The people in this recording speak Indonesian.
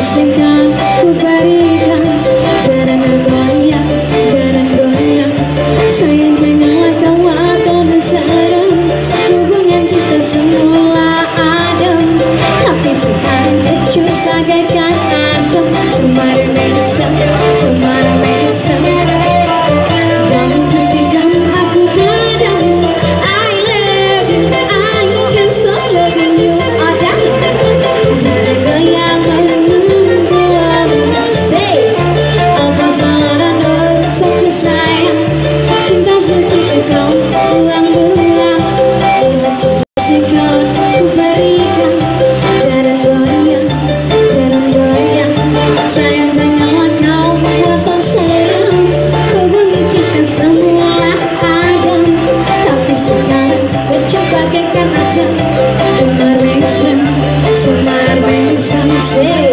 kasihkan ku berikan. Jangan goyang, jangan goyang. Sayang janganlah kau atau bersarang. Hubungan kita semula adem, tapi sekarang kecut bagaikan asap. Sembara mesem, sembara mesem. Dan untuk tidak aku padamu, I love you, I can so love you. Ada jangan goyang membuat say apa salah dan dosaku sayang. Cinta suci kau buang-buang. Lihat kasihkan ku berikan. Jangan goyang, jangan goyang. Sayang janganlah kau buat terserang. Hubungan kita semula adem, tapi sekarang kecut bagaikan asap. Semar mesem, say